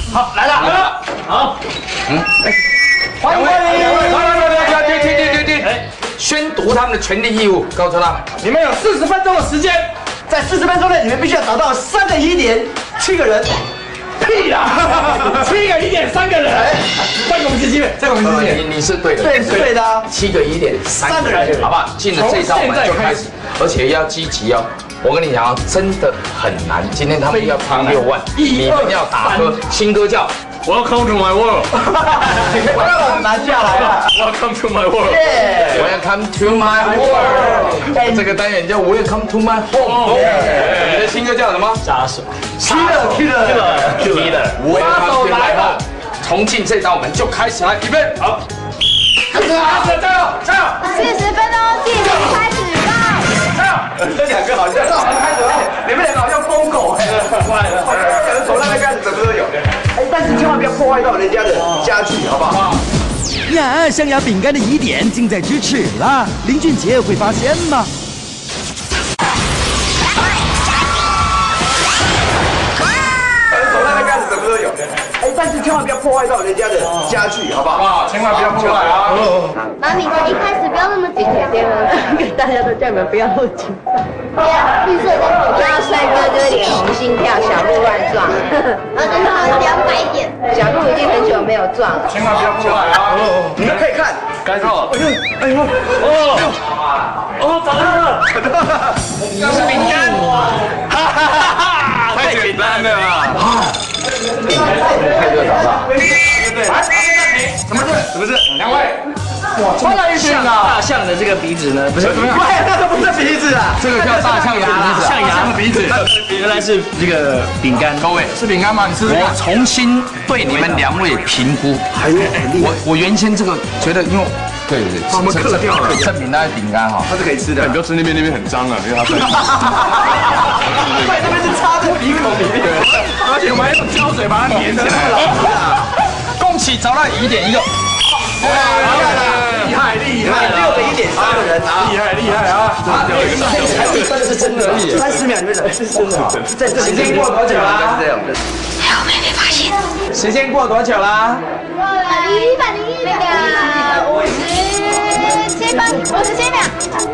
好，来了，好， 欢迎欢迎！停！宣读他们的权利义务，告诉他们， 你们有40分钟的时间， 在40分钟内，你们必须要找到3个疑点，7个人。 屁啦！7个疑点，3个人，再给我们机会，再给我们机会。 你是对的， 对，是对的啊。 7个疑点，3个人，好不好？进了这一道我们就开始，而且要积极哦。我跟你讲啊，真的很难。今天他们要唱6万，你们要打歌，新歌叫 Welcome to my world， 我让我拿下来了。 Welcome to my world， Welcome to my world。这个单元叫 Welcome to my home。你的新歌叫什么？ 杀手 Killer。 杀手来了！重庆这道门就开始了，预备好，开始啊！加油 40分钟计时开始报。 这2个好像开始，你们2个好像疯狗哎，从那边开始什么都有。哎，但是千万不要破坏到人家的家具，好不好？ 呀，象牙饼干的疑点近在咫尺了，林俊杰会发现吗？ 从那边开始什么都有。哎，但是千万不要破坏到人家的家具，好不好？ 千万不要破坏啊！ 妈咪，一开始不要那么紧张，大家都叫你们不要那么紧张。对呀，绿色的口罩帅哥就是脸红心跳，小鹿乱撞。真的好200点，小鹿已经很久没有撞了。 千万不要破坏啊！ 你们可以看， 该错。 哎呦， 找到了， 是饼干， 太简单了啦！ 太热闹了。 什么事？2位， 穿了一群啊！ 大象的这个鼻子呢？不是， 对，那个不是鼻子啊， 这个叫大象牙啦， 象牙的鼻子，原来是这个饼干。 各位是饼干吗？你试试我看。 重新对你们2位评估。我原先这个觉得，因为对， 我们克掉了证明那是饼干哈， 它是可以吃的。 你不要吃那边很脏啊，因为它对，那边是插在鼻孔里面， 而且我们还用胶水把它粘起来了。 恭喜找到疑点1个。 厉害 6个疑点3个人啊， 厉害啊！ 真的是真的，30秒里面的是真的。这时间过多久啦？这样的。 还有妹妹发现。 时间过多久啦 157秒。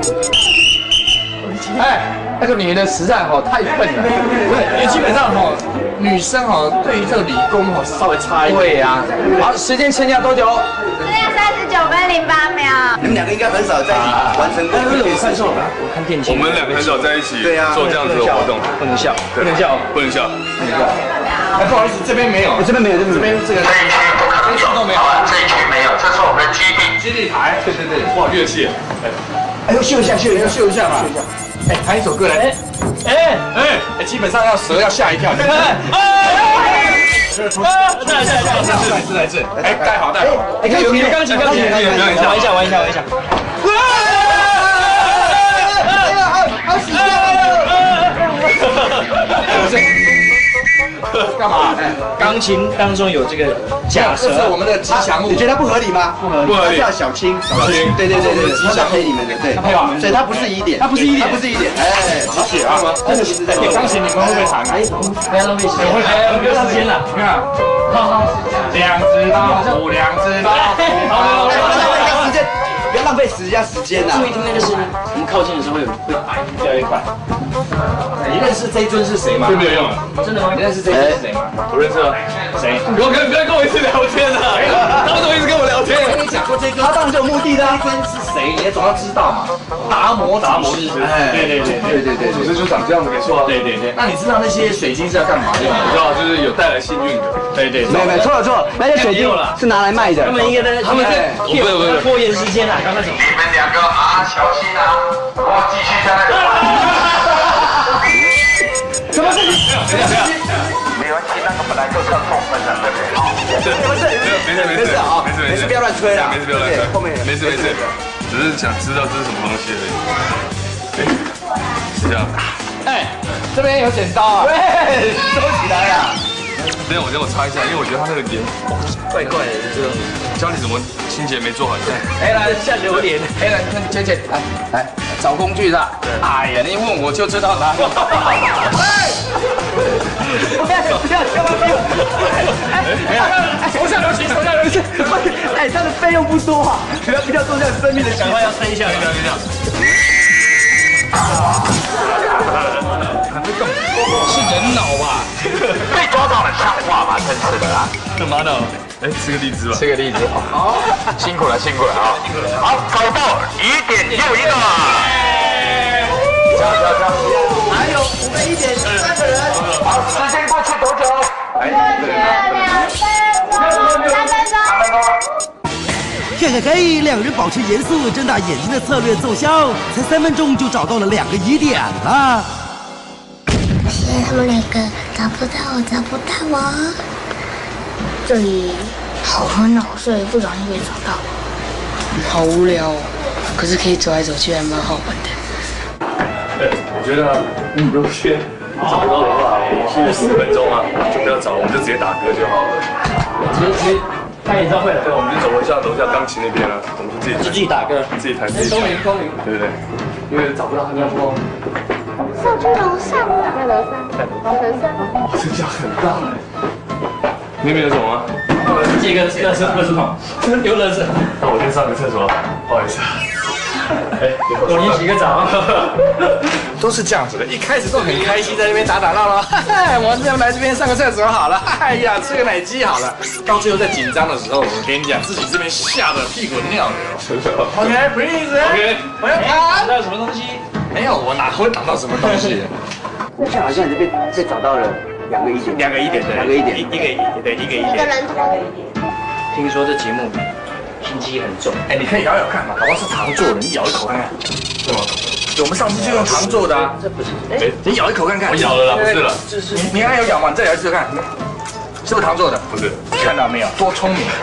哎，那个女的实在太笨了， 因为基本上女生对于这个理工稍微差一点。 对呀。好，时间剩下多久？ 剩下39分08秒。 你们2个应该很少在一起完成过这件事情吧？ 我看电竞， 我们2个很少在一起做这样子的活动， 不能笑， 不能笑。 哎，不好意思，这边没有， 这边没有，这边这个这一区都没有，这一区没有，这是我们的基地。 基地台，对， 哇，乐器， 哎呦，秀一下嘛。 哎，弹一首歌来。基本上蛇要吓一跳。再来这，哎，带好。 哎，看有没有钢琴，玩一下。 好喜欢。 干嘛？钢琴当中有这个假蛇，这是我们的吉祥物。 你觉得不合理吗？ 不合理。 叫小青，对，吉祥黑你们的，对，所以它不是疑点，哎， 谢谢啊。 这个其实在钢琴你们会不会弹啊？不要浪费时间，没有时间了。你看，好，2只老虎，2只老虎。 不要浪费时间呐！ 注意听那个声音，我们靠近的时候会摆，越来越快。你认识这一尊是谁吗？ 没有用啊！ 真的吗？你认识这一尊是谁吗？ 我认识啊。 谁？ 不要跟我一直聊天啊！他们怎么一直跟我聊天？ 我跟你讲说这个，他当然就有目的的。这尊是谁？你也总要知道嘛。达摩祖师。对， 组织就长这样子，没错啊。 对。那你知道那些水晶是要干嘛的吗？ 我知道，就是有带来幸运的。 对。 没有，错了，那些水晶是拿来卖的。 他们应该在拖延时间啊，刚才什么？ 你们2个啊，小心啊！我继续在那里。 什么事情？ 没关系，那个本来就算送分的，对不对？ 没事，不要乱吹啦。 没事， 后面没事，只是想知道这是什么东西而已。对，是这样。 哎，这边有剪刀啊！ 对，收起来啊！ 等我擦一下，因为我觉得它那个脸怪怪的，这个家里怎么清洁没做好？你看， 黑蓝像榴莲， 黑人跟姐，来找工具是吧？哎呀，你问我就知道答案。 不要，千万不要！ 费用不多啊，比较重像生命的赶快要撑一下，这样。 是人脑吧？被抓到了，像话吗？真是的啊！ 干嘛呢？哎，吃个荔枝吧。 吃个荔枝。好，辛苦了，辛苦了啊！好，找到1点又1个。加！ 还有我们1点3个人。 好，时间过去多久？哎 2分钟，3分钟。 嘿，两人保持严肃、睁大眼睛的策略奏效，才3分钟就找到了2个疑点了。 现在他们2个找不到我。这里好闷哦，所以不小心被找到。 好无聊哦，可是可以走来走去，还蛮好玩的。 我觉得如果先找不到的话，40分钟啊，就不要找，我们就直接打歌就好了。 直接开演唱会了。 对，我们就走一下楼下钢琴那边了，我们就自己打歌， 自己弹自己弹。 公民。 对对对，因为找不到他家说。 上去楼上，在楼上。 这家很大哎。那边有什么吗？ 借个垃圾桶，丢垃圾。 那我先上个厕所，不好意思。 我先洗个澡。 都是这样子的，一开始都很开心，在那边打闹闹，我们来这边上个厕所好了，哎呀，吃个奶鸡好了。到最后在紧张的时候，我跟你讲，自己这边吓得屁滚尿流。OK please，OK， 我要看那有什么东西？ 没有，我哪会挡到什么东西？ 目前好像是被找到了2个疑点， 一个一个人头。 听说这节目心机很重， 哎，你可以咬咬看嘛，搞不好是糖做的，你咬一口看看。什么？我们上次就用糖做的啊。 这不是， 哎，你咬一口看看。 我咬了啦，不是了。 你刚才有咬吗？你再咬一次看，是不是糖做的？ 不是。 看到没有？多聪明。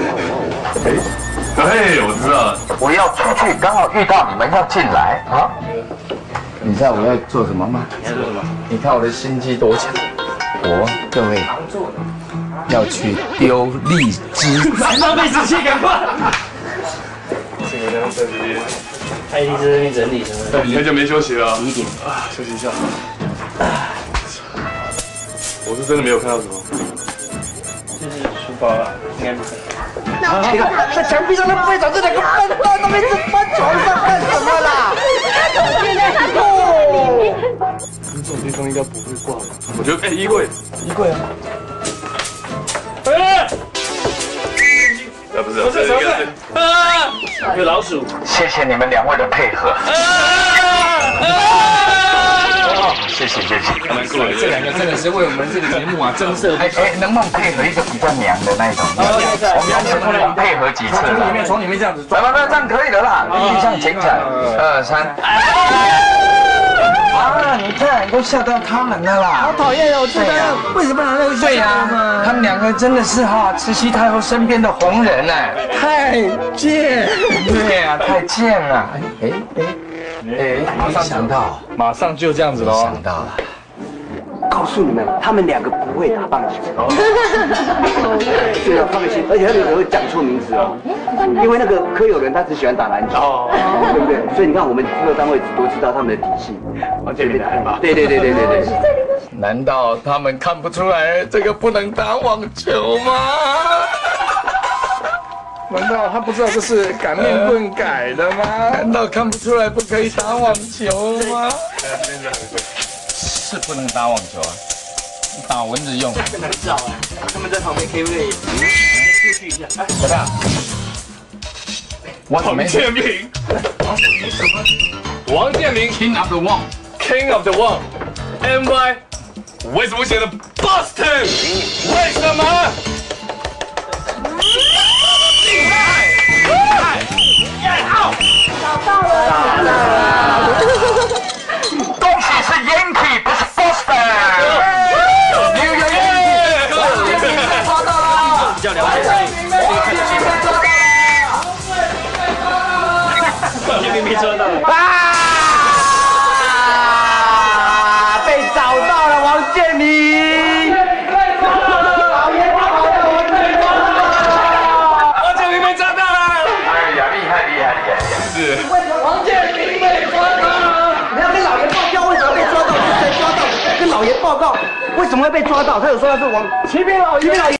哎，我知道了。 我要出去，刚好遇到你们要进来啊。你知道我要做什么吗？ 你要做什么？ 你看我的心机多强！各位要去丢荔枝， 浪费时间，赶快！ 这个在这边， 他一定在这边整理什么？ 对，很久没休息了。 1点啊，休息一下。我是真的没有看到什么。 就是书包啊，应该不是。 你看在墙壁上都不会找这2个笨蛋，那边是翻床上干什么啦？ 这种地方应该不会挂吧？我觉得，哎，衣柜啊。不是，应该是。 有老鼠。 谢谢你们2位的配合。谢谢。 蛮酷的。 这2个真的是为我们这个节目啊增色。哎，能不能配合一个比较娘的那一种？我们配合几次？从里面这样子。不，这样可以的啦。一向请讲，2、3。啊！你看，都吓到他们了啦！ 好讨厌哦，这个为什么拿那个？ 对呀，他们2个真的是慈禧太后身边的红人呢， 太贱！ 对呀，太贱了！没想到，马上就这样子喽！想到了， 告诉你们，他们2个不会打棒球。对啊，放心，而且他们有时候会讲错名字哦，因为那个柯有伦他只喜欢打篮球，对不对？所以你看，我们制作单位都知道他们的底细。 王建民的吧？ 对。 难道他们看不出来这个不能打网球吗？难道他不知道这是擀面棍改的吗？难道看不出来不可以打网球吗？是不能打网球啊，打蚊子用。 很难找啊，他们在旁边 K 不可以出去一下？ 怎么样？ 王建民。王建民 King of the Wong。King of the Wong。MY。为什么写的 Boston？ 为什么？ 找到了！ 恭喜是 Yankee， 不是 Boston。 抓到了！ 比较了解，没抓到。 被找到了，王建民。 王建民被抓到了！ 哎呀，厉害！ 是。 王建民被抓到了！你要跟老爷报告为什么被抓到，是谁抓到？跟老爷报告为什么会被抓到？他有说他是王启明老爷。